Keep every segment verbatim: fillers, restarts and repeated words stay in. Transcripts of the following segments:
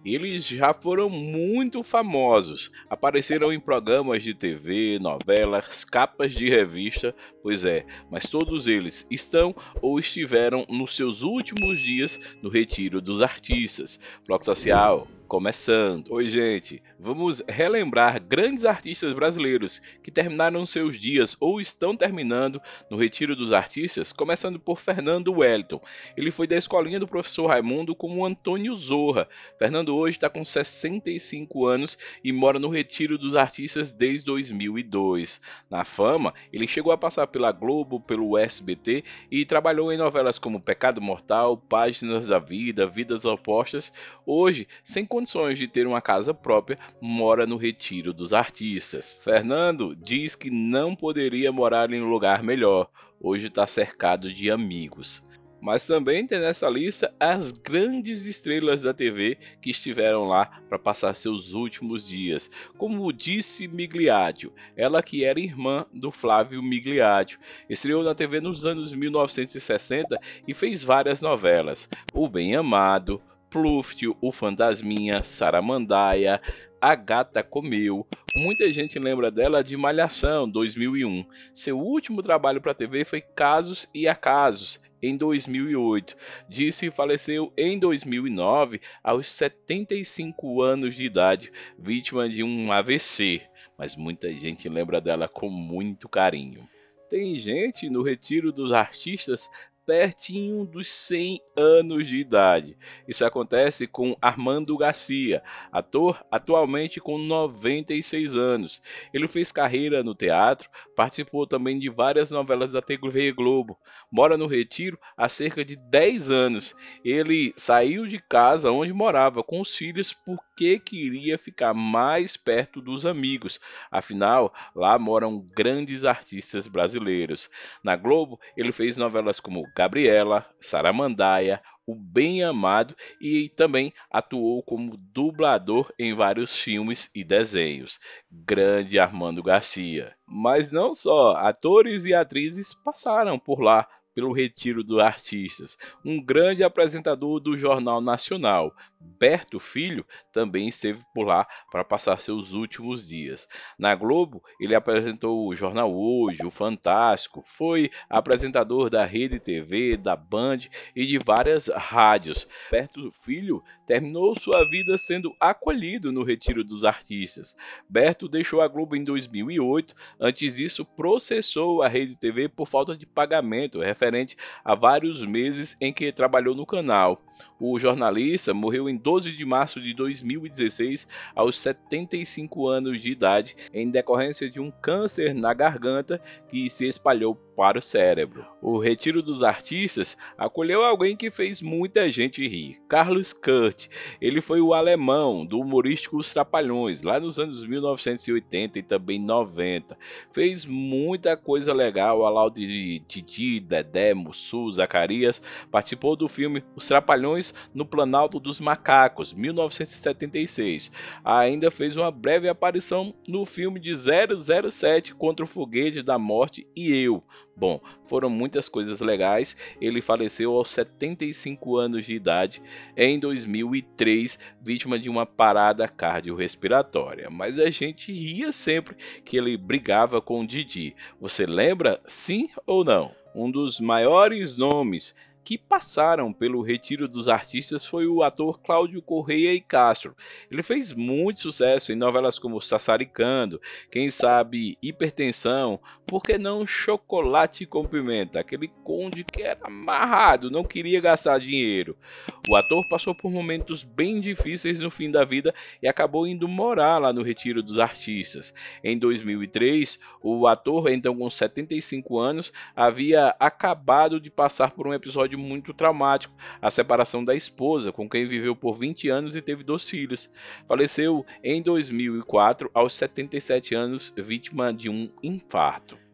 Eles já foram muito famosos, apareceram em programas de T V, novelas, capas de revista, pois é, mas todos eles estão ou estiveram nos seus últimos dias no Retiro dos Artistas. Bloco Social começando. Oi, gente, vamos relembrar grandes artistas brasileiros que terminaram seus dias ou estão terminando no Retiro dos Artistas, começando por Fernando Wellington. Ele foi da escolinha do professor Raimundo como Antônio Zorra. Fernando hoje está com sessenta e cinco anos e mora no Retiro dos Artistas desde dois mil e dois. Na fama, ele chegou a passar pela Globo, pelo S B T e trabalhou em novelas como Pecado Mortal, Páginas da Vida, Vidas Opostas. Hoje, sem condições de ter uma casa própria, mora no Retiro dos Artistas. Fernando diz que não poderia morar em um lugar melhor. Hoje está cercado de amigos. Mas também tem nessa lista as grandes estrelas da T V que estiveram lá para passar seus últimos dias, como disse Migliaccio, ela que era irmã do Flávio Migliaccio. Estreou na T V nos anos mil novecentos e sessenta e fez várias novelas: O Bem Amado, Plúftio, O Fantasminha, Saramandaia, A Gata Comeu. Muita gente lembra dela de Malhação, dois mil e um. Seu último trabalho para a T V foi Casos e Acasos, em dois mil e oito. Disse faleceu em dois mil e nove, aos setenta e cinco anos de idade, vítima de um A V C, mas muita gente lembra dela com muito carinho. Tem gente no Retiro dos Artistas pertinho dos cem anos de idade. Isso acontece com Armando Garcia, ator atualmente com noventa e seis anos. Ele fez carreira no teatro, participou também de várias novelas da T V Globo. Mora no Retiro há cerca de dez anos. Ele saiu de casa onde morava com os filhos porque queria ficar mais perto dos amigos. Afinal, lá moram grandes artistas brasileiros. Na Globo, ele fez novelas como Gabriela, Saramandaia, O Bem Amado e também atuou como dublador em vários filmes e desenhos. Grande Armando Garcia. Mas não só atores e atrizes passaram por lá, pelo Retiro dos Artistas. Um grande apresentador do Jornal Nacional, Berto Filho, também esteve por lá para passar seus últimos dias. Na Globo, ele apresentou o Jornal Hoje, o Fantástico, foi apresentador da Rede T V, da Band e de várias rádios. Berto Filho terminou sua vida sendo acolhido no Retiro dos Artistas. Berto deixou a Globo em dois mil e oito, antes disso processou a Rede T V por falta de pagamento, referente a vários meses em que trabalhou no canal. O jornalista morreu em doze de março de dois mil e dezesseis, aos setenta e cinco anos de idade, em decorrência de um câncer na garganta que se espalhou para o cérebro. O Retiro dos Artistas acolheu alguém que fez muita gente rir, Carlos Kurt. Ele foi o alemão do humorístico Os Trapalhões, lá nos anos mil novecentos e oitenta e também noventa. Fez muita coisa legal ao lado de Didi, Dedé, Mussu, Zacarias. Participou do filme Os Trapalhões no Planalto dos Macacos, mil novecentos e setenta e seis. Ainda fez uma breve aparição no filme de zero zero sete Contra o Foguete da Morte e Eu. Bom, foram muitas coisas legais. Ele faleceu aos setenta e cinco anos de idade em dois mil e três, vítima de uma parada cardiorrespiratória. Mas a gente ria sempre que ele brigava com o Didi. Você lembra, sim ou não? Um dos maiores nomes que passaram pelo Retiro dos Artistas foi o ator Cláudio Correia e Castro. Ele fez muito sucesso em novelas como Sassaricando, Quem Sabe Hipertensão, por que não Chocolate com Pimenta, aquele conde que era amarrado, não queria gastar dinheiro. O ator passou por momentos bem difíceis no fim da vida e acabou indo morar lá no Retiro dos Artistas. Em dois mil e três, o ator, então com setenta e cinco anos, havia acabado de passar por um episódio muito traumático, a separação da esposa, com quem viveu por vinte anos e teve dois filhos. Faleceu em dois mil e quatro, aos setenta e sete anos, vítima de um infarto.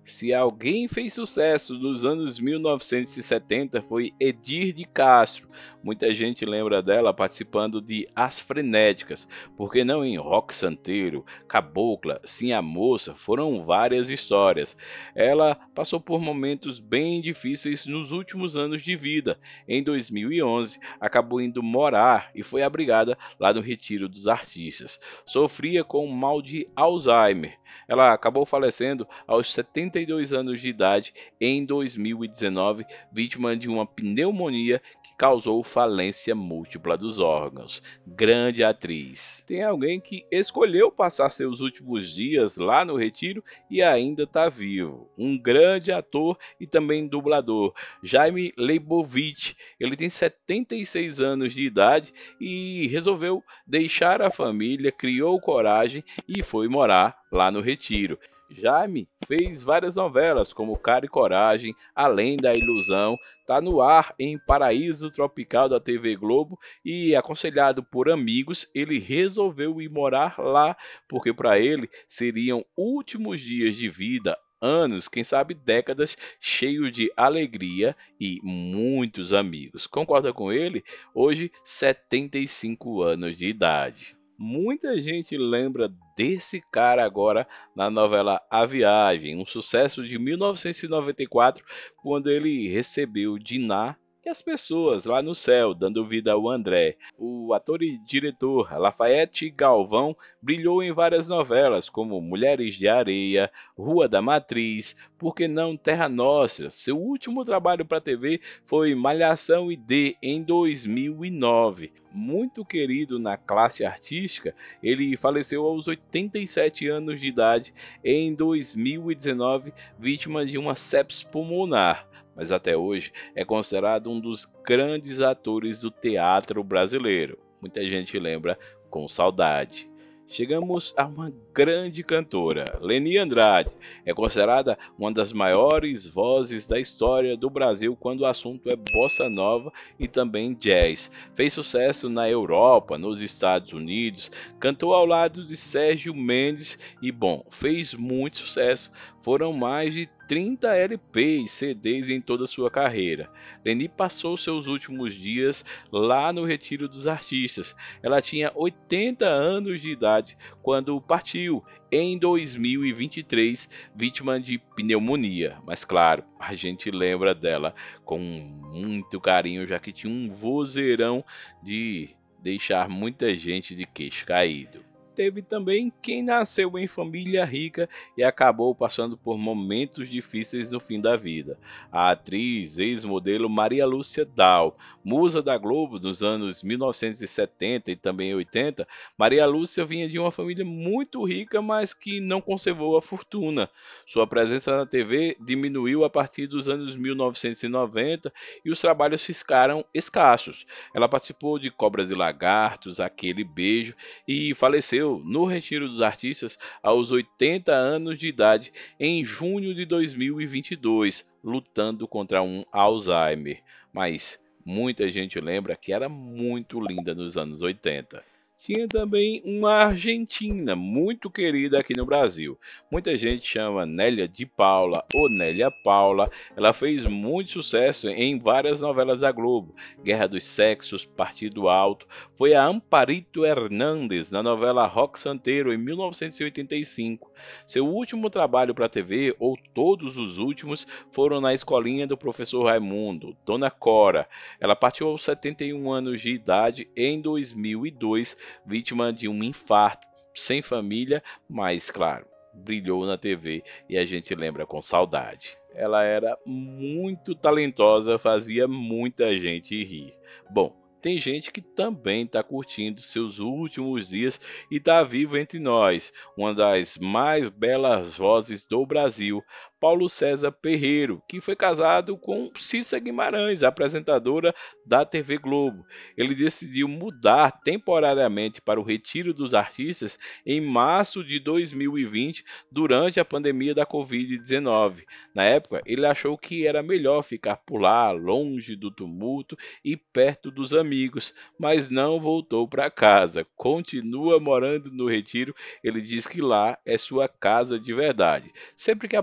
Se alguém fez sucesso nos anos mil novecentos e setenta foi Edir de Castro. Muita gente lembra dela participando de As Frenéticas, porque não em Rock Santeiro, Cabocla, Sim a Moça, foram várias histórias. Ela passou por momentos bem difíceis nos últimos anos de vida. Em dois mil e onze, acabou indo morar e foi abrigada lá no Retiro dos Artistas. Sofria com mal de Alzheimer. Ela acabou falecendo aos setenta e dois anos de idade em dois mil e dezenove, vítima de uma pneumonia que causou falência múltipla dos órgãos. Grande atriz. Tem alguém que escolheu passar seus últimos dias lá no Retiro e ainda está vivo. Um grande ator e também dublador, Jaime Leibovitch. Ele tem setenta e seis anos de idade e resolveu deixar a família, criou coragem e foi morar lá no Retiro. Jaime fez várias novelas como Cara e Coragem, Além da Ilusão, tá no ar em Paraíso Tropical da T V Globo e, aconselhado por amigos, ele resolveu ir morar lá, porque para ele seriam últimos dias de vida, anos, quem sabe décadas, cheio de alegria e muitos amigos. Concorda com ele? Hoje, setenta e cinco anos de idade. Muita gente lembra desse cara agora na novela A Viagem, um sucesso de mil novecentos e noventa e quatro, quando ele recebeu Diná e as pessoas lá no céu, dando vida ao André. O ator e diretor Lafayette Galvão brilhou em várias novelas, como Mulheres de Areia, Rua da Matriz, Por que não Terra Nostra. Seu último trabalho para T V foi Malhação e D, em dois mil e nove. Muito querido na classe artística, ele faleceu aos oitenta e sete anos de idade em dois mil e dezenove, vítima de uma sepse pulmonar, mas até hoje é considerado um dos grandes atores do teatro brasileiro. Muita gente lembra com saudade. Chegamos a uma grande cantora, Leni Andrade. É considerada uma das maiores vozes da história do Brasil quando o assunto é bossa nova e também jazz. Fez sucesso na Europa, nos Estados Unidos, cantou ao lado de Sérgio Mendes e, bom, fez muito sucesso. Foram mais de trinta L Ps e C Ds em toda a sua carreira. Leni passou seus últimos dias lá no Retiro dos Artistas. Ela tinha oitenta anos de idade quando partiu em dois mil e vinte e três, vítima de pneumonia. Mas claro, a gente lembra dela com muito carinho, já que tinha um vozeirão de deixar muita gente de queixo caído. Teve também quem nasceu em família rica e acabou passando por momentos difíceis no fim da vida. A atriz, ex-modelo Maria Lúcia Dal, musa da Globo nos anos mil novecentos e setenta e também oitenta, Maria Lúcia vinha de uma família muito rica, mas que não conservou a fortuna. Sua presença na T V diminuiu a partir dos anos mil novecentos e noventa e os trabalhos ficaram escassos. Ela participou de Cobras e Lagartos, Aquele Beijo e faleceu no Retiro dos Artistas aos oitenta anos de idade em junho de dois mil e vinte e dois, lutando contra um Alzheimer. Mas muita gente lembra que era muito linda nos anos oitenta. Tinha também uma argentina muito querida aqui no Brasil. Muita gente chama Nélia de Paula ou Nélia Paula. Ela fez muito sucesso em várias novelas da Globo. Guerra dos Sexos, Partido Alto. Foi a Amparito Hernandes na novela Rock Santeiro em mil novecentos e oitenta e cinco. Seu último trabalho para a T V, ou todos os últimos, foram na Escolinha do Professor Raimundo, Dona Cora. Ela partiu aos setenta e um anos de idade em dois mil e dois, vítima de um infarto, sem família, mas claro, brilhou na T V e a gente lembra com saudade. Ela era muito talentosa, fazia muita gente rir. Bom, tem gente que também está curtindo seus últimos dias e está vivo entre nós. Uma das mais belas vozes do Brasil, Paulo César Perreiro, que foi casado com Cissa Guimarães, apresentadora da T V Globo. Ele decidiu mudar temporariamente para o Retiro dos Artistas em março de dois mil e vinte, durante a pandemia da covid dezenove. Na época, ele achou que era melhor ficar por lá, longe do tumulto e perto dos amigos, mas não voltou para casa. Continua morando no Retiro. Ele diz que lá é sua casa de verdade. Sempre que aparece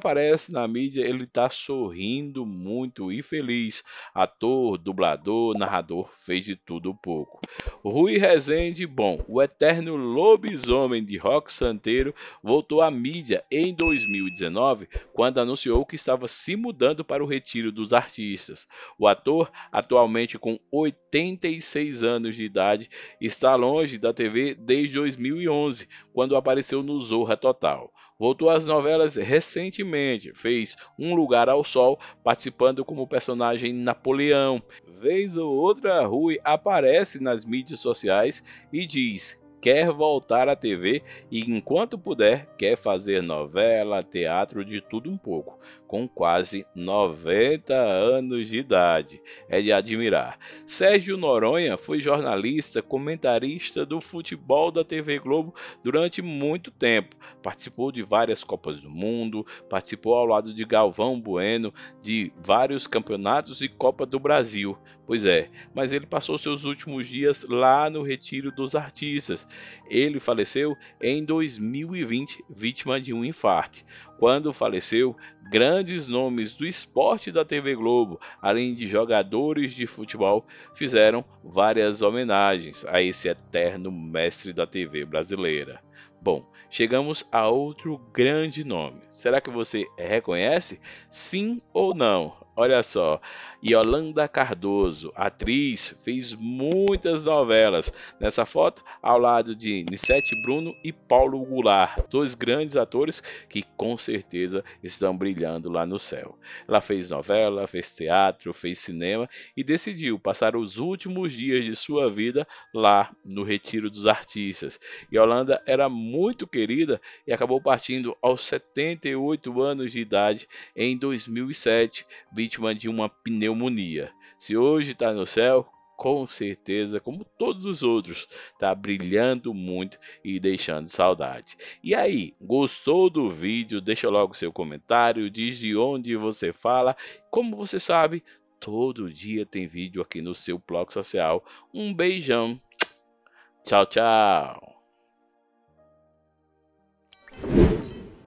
aparece na mídia, ele tá sorrindo muito e feliz. Ator, dublador, narrador, fez de tudo um pouco. Rui Rezende, bom, o eterno lobisomem de Roque Santeiro, voltou à mídia em dois mil e dezenove, quando anunciou que estava se mudando para o Retiro dos Artistas. O ator, atualmente com oitenta e seis anos de idade, está longe da T V desde dois mil e onze, quando apareceu no Zorra Total. Voltou às novelas recentemente, fez Um Lugar ao Sol, participando como personagem Napoleão. Vez ou outra, Rui aparece nas mídias sociais e diz: quer voltar à T V e, enquanto puder, quer fazer novela, teatro, de tudo um pouco, com quase noventa anos de idade. É de admirar. Sérgio Noronha foi jornalista, comentarista do futebol da T V Globo durante muito tempo. Participou de várias Copas do Mundo, participou ao lado de Galvão Bueno de vários campeonatos e Copa do Brasil. Pois é, mas ele passou seus últimos dias lá no Retiro dos Artistas. Ele faleceu em dois mil e vinte, vítima de um infarto. Quando faleceu, grandes nomes do esporte da T V Globo, além de jogadores de futebol, fizeram várias homenagens a esse eterno mestre da T V brasileira. Bom, chegamos a outro grande nome. Será que você reconhece? Sim ou não? Olha só, Yolanda Cardoso, atriz, fez muitas novelas. Nessa foto, ao lado de Nissete Bruno e Paulo Goulart, dois grandes atores que com certeza estão brilhando lá no céu. Ela fez novela, fez teatro, fez cinema e decidiu passar os últimos dias de sua vida lá no Retiro dos Artistas. Yolanda era muito querida e acabou partindo aos setenta e oito anos de idade em dois mil e sete, vítima de uma pneumonia. Se hoje está no céu, com certeza, como todos os outros, está brilhando muito e deixando saudade. E aí, gostou do vídeo? Deixa logo seu comentário, diz de onde você fala. Como você sabe, todo dia tem vídeo aqui no seu blog social. Um beijão. Tchau, tchau.